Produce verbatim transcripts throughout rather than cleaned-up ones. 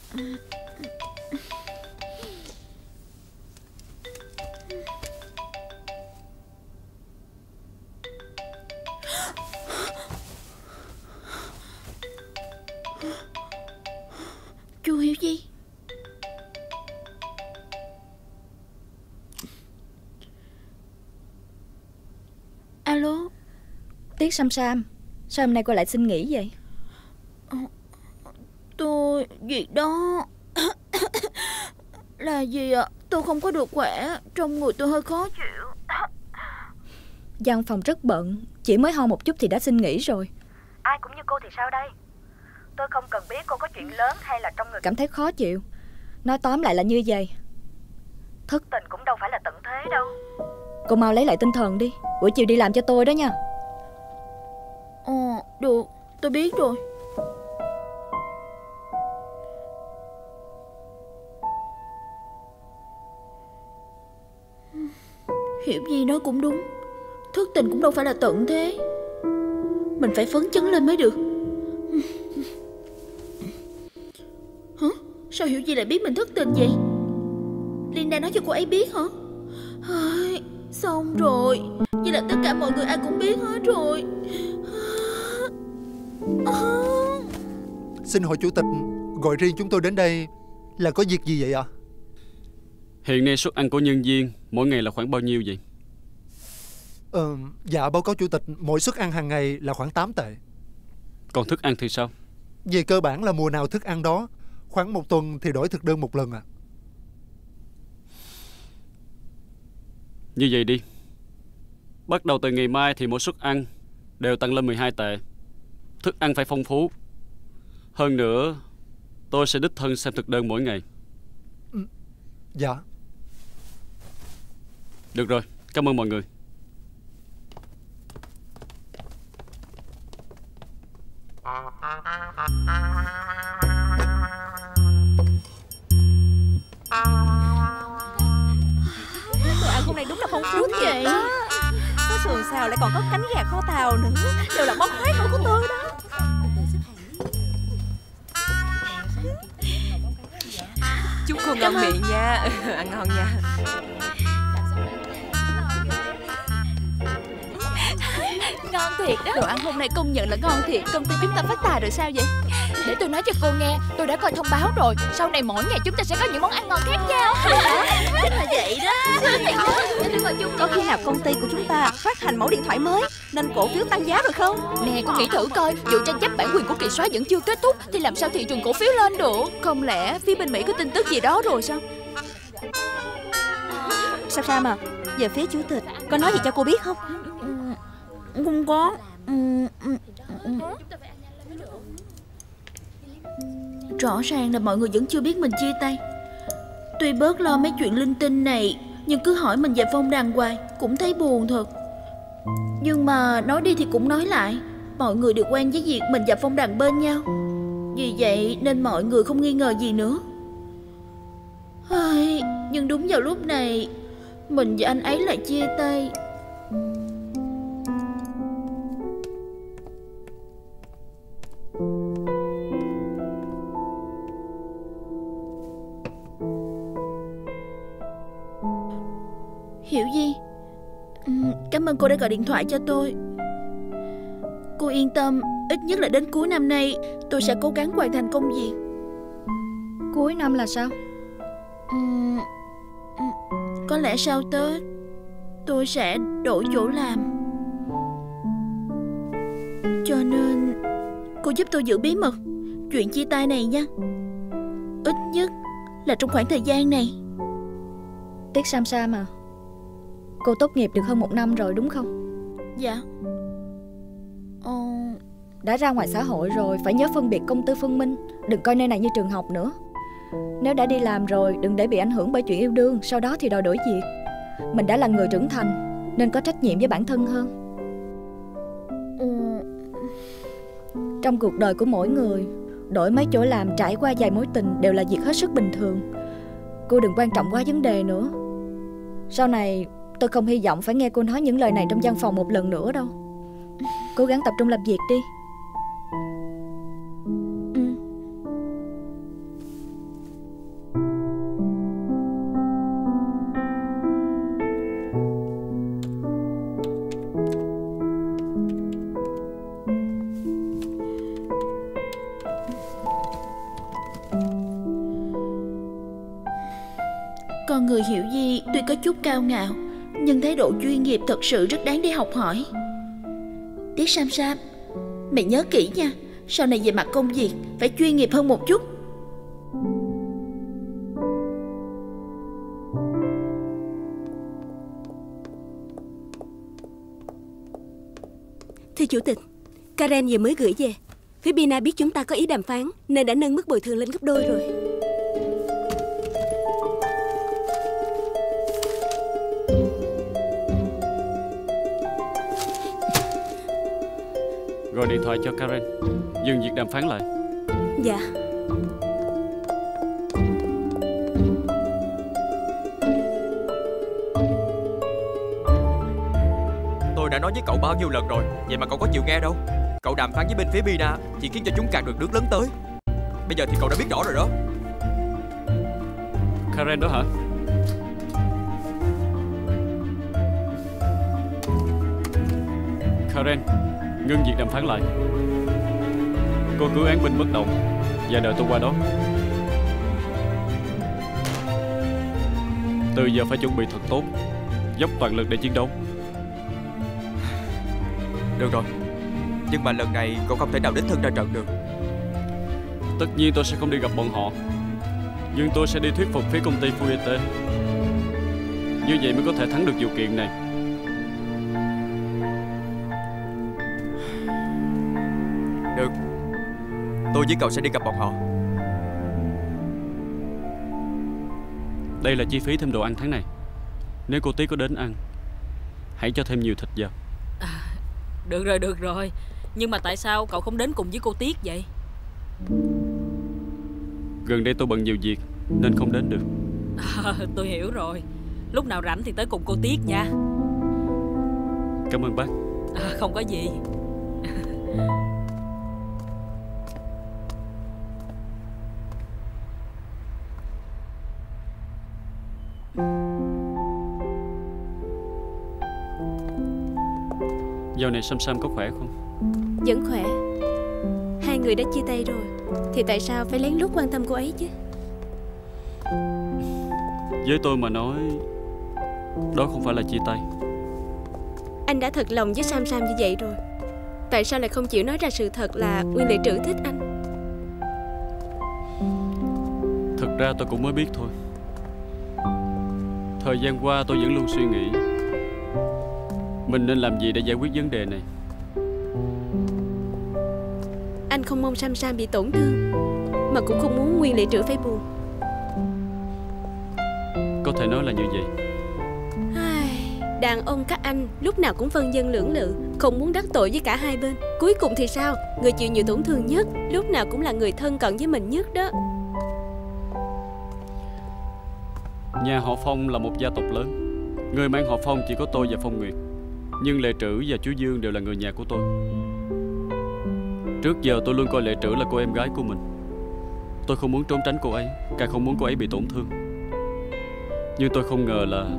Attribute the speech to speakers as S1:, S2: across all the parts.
S1: Chu Hiểu Di. Alo.
S2: Tiết Sam Sam, sao hôm nay cô lại xin nghỉ vậy?
S1: Tôi... Gì đó. Là gì ạ? Tôi không có được khỏe. Trong người tôi hơi khó chịu.
S2: Văn phòng rất bận, chỉ mới ho một chút thì đã xin nghỉ rồi.
S3: Ai cũng như cô thì sao đây? Tôi không cần biết cô có chuyện lớn hay là trong người
S2: cảm thấy khó chịu. Nói tóm lại là như vậy.
S3: Thất tình cũng đâu phải là tận thế đâu.
S2: Cô mau lấy lại tinh thần đi, buổi chiều đi làm cho tôi đó nha.
S1: Ờ, được, tôi biết rồi. Hiểu gì nói cũng đúng. Thất tình cũng đâu phải là tận thế. Mình phải phấn chấn lên mới được. Hả? Sao Hiểu gì lại biết mình thất tình vậy? Liên đang nói cho cô ấy biết hả? Ai, xong rồi. Vậy là tất cả mọi người ai cũng biết hết rồi.
S4: Xin hỏi chủ tịch, gọi riêng chúng tôi đến đây là có việc gì vậy ạ? À?
S5: Hiện nay suất ăn của nhân viên mỗi ngày là khoảng bao nhiêu vậy?
S4: Ờ, dạ báo cáo chủ tịch, mỗi suất ăn hàng ngày là khoảng tám tệ.
S5: Còn thức ăn thì sao?
S4: Về cơ bản là mùa nào thức ăn đó, khoảng một tuần thì đổi thực đơn một lần ạ. À.
S5: Như vậy đi, bắt đầu từ ngày mai thì mỗi suất ăn đều tăng lên mười hai tệ. Thức ăn phải phong phú. Hơn nữa, tôi sẽ đích thân xem thực đơn mỗi ngày.
S4: Ừ, dạ.
S5: Được rồi, cảm ơn mọi người.
S6: Đồ ăn hôm nay đúng là phong phú
S1: vậy.
S6: Có sườn xào lại còn có cánh gà kho tàu nữa. Đều là món khoái khẩu của tôi đó.
S7: Chúc cô ngon miệng nha. Ăn ngon nha.
S1: Ngon thiệt đó. Đồ ăn hôm nay công nhận là ngon thiệt. Công ty chúng ta phát tài rồi sao vậy? Để tôi nói cho cô nghe, tôi đã coi thông báo rồi. Sau này mỗi ngày chúng ta sẽ có những món ăn ngon khác nhau.
S6: Chính là vậy đó. Có khi nào công ty của chúng ta phát hành mẫu điện thoại mới nên cổ phiếu tăng giá rồi không?
S1: Nè, cô nghĩ thử coi, vụ tranh chấp bản quyền của Kỳ Soái vẫn chưa kết thúc thì làm sao thị trường cổ phiếu lên được? Không lẽ phía bên Mỹ có tin tức gì đó rồi sao?
S6: Sao Sam à, về phía chủ tịch có nói gì cho cô biết không?
S1: Không có. Rõ ràng là mọi người vẫn chưa biết mình chia tay. Tuy bớt lo mấy chuyện linh tinh này, nhưng cứ hỏi mình về Phong Đằng hoài cũng thấy buồn thật. Nhưng mà nói đi thì cũng nói lại, mọi người đều quen với việc mình và Phong Đằng bên nhau. Vì vậy nên mọi người không nghi ngờ gì nữa. Ai, nhưng đúng vào lúc này mình và anh ấy lại chia tay. Hiểu gì? Cảm ơn cô đã gọi điện thoại cho tôi. Cô yên tâm, ít nhất là đến cuối năm nay tôi sẽ cố gắng hoàn thành công việc.
S2: Cuối năm là sao?
S1: uhm, Có lẽ sau Tết tôi sẽ đổi chỗ làm. Cho nên cô giúp tôi giữ bí mật chuyện chia tay này nha. Ít nhất là trong khoảng thời gian này.
S2: Tiết Sam Sam à, cô tốt nghiệp được hơn một năm rồi đúng không?
S1: Dạ. Ờ...
S2: Đã ra ngoài xã hội rồi, phải nhớ phân biệt công tư phân minh. Đừng coi nơi này như trường học nữa. Nếu đã đi làm rồi, đừng để bị ảnh hưởng bởi chuyện yêu đương, sau đó thì đòi đổi việc. Mình đã là người trưởng thành nên có trách nhiệm với bản thân hơn.
S1: ừ...
S2: Trong cuộc đời của mỗi người, đổi mấy chỗ làm, trải qua vài mối tình đều là việc hết sức bình thường. Cô đừng quan trọng quá vấn đề nữa. Sau này tôi không hy vọng phải nghe cô nói những lời này trong văn phòng một lần nữa đâu. Cố gắng tập trung làm việc đi.
S1: ừ. Con người Hiểu Di tuy có chút cao ngạo, nhưng thái độ chuyên nghiệp thật sự rất đáng để học hỏi. Tiết Sam Sam, mày nhớ kỹ nha, sau này về mặt công việc phải chuyên nghiệp hơn một chút.
S8: Thưa chủ tịch, Karen vừa mới gửi về. Phía Bina biết chúng ta có ý đàm phán nên đã nâng mức bồi thường lên gấp đôi rồi.
S5: Gọi điện thoại cho Karen, dừng việc đàm phán lại.
S8: Dạ.
S9: Tôi đã nói với cậu bao nhiêu lần rồi, vậy mà cậu có chịu nghe đâu. Cậu đàm phán với bên phía Bina chỉ khiến cho chúng càng được nước lớn tới. Bây giờ thì cậu đã biết rõ rồi đó.
S5: Karen đó hả? Karen, ngưng việc đàm phán lại. Cô cứ án binh bất động và đợi tôi qua đó. Từ giờ phải chuẩn bị thật tốt, dốc toàn lực để chiến đấu.
S9: Được rồi, nhưng mà lần này cậu không thể nào đích thân ra trận được.
S5: Tất nhiên tôi sẽ không đi gặp bọn họ, nhưng tôi sẽ đi thuyết phục phía công ty Fuyete. Như vậy mới có thể thắng được vụ kiện này.
S9: Được, tôi với cậu sẽ đi gặp bọn họ.
S5: Đây là chi phí thêm đồ ăn tháng này. Nếu cô Tí có đến ăn, hãy cho thêm nhiều thịt vào.
S10: À, được rồi, được rồi. Nhưng mà tại sao cậu không đến cùng với cô Tiết vậy?
S5: Gần đây tôi bận nhiều việc nên không đến được.
S10: À, tôi hiểu rồi. Lúc nào rảnh thì tới cùng cô Tiết nha.
S5: Cảm ơn bác.
S10: À, không có gì.
S5: Dạo này Sam Sam có khỏe không?
S8: Vẫn khỏe. Hai người đã chia tay rồi thì tại sao phải lén lút quan tâm cô ấy chứ?
S5: Với tôi mà nói, đó không phải là chia tay.
S8: Anh đã thật lòng với Sam Sam như vậy rồi, tại sao lại không chịu nói ra sự thật là Nguyên Lệ Trữ thích anh?
S5: Thực ra tôi cũng mới biết thôi. Thời gian qua tôi vẫn luôn suy nghĩ mình nên làm gì để giải quyết vấn đề này.
S8: Anh không mong Sam Sam bị tổn thương, mà cũng không muốn Nguyên Lệ Trữ phải buồn.
S5: Có thể nói là như vậy.
S8: Đàn ông các anh lúc nào cũng phân dân lưỡng lự, không muốn đắc tội với cả hai bên. Cuối cùng thì sao? Người chịu nhiều tổn thương nhất lúc nào cũng là người thân cận với mình nhất đó.
S5: Nhà họ Phong là một gia tộc lớn. Người mang họ Phong chỉ có tôi và Phong Nguyệt, nhưng Lệ Trữ và chú Dương đều là người nhà của tôi. Trước giờ tôi luôn coi Lệ Trữ là cô em gái của mình. Tôi không muốn trốn tránh cô ấy, càng không muốn cô ấy bị tổn thương. Nhưng tôi không ngờ là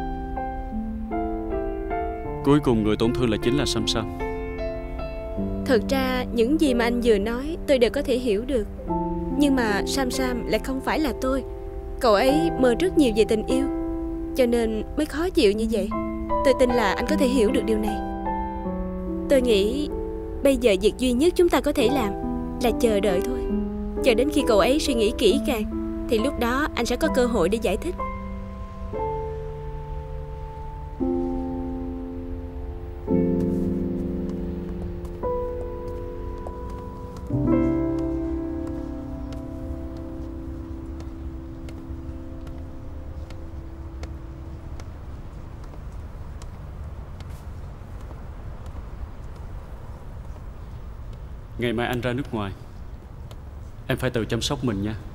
S5: cuối cùng người tổn thương là chính là Sam Sam.
S8: Thật ra những gì mà anh vừa nói tôi đều có thể hiểu được. Nhưng mà Sam Sam lại không phải là tôi. Cậu ấy mơ rất nhiều về tình yêu, cho nên mới khó chịu như vậy. Tôi tin là anh có thể hiểu được điều này. Tôi nghĩ bây giờ việc duy nhất chúng ta có thể làm là chờ đợi thôi. Chờ đến khi cậu ấy suy nghĩ kỹ càng, thì lúc đó anh sẽ có cơ hội để giải thích.
S5: Ngày mai anh ra nước ngoài, em phải tự chăm sóc mình nha.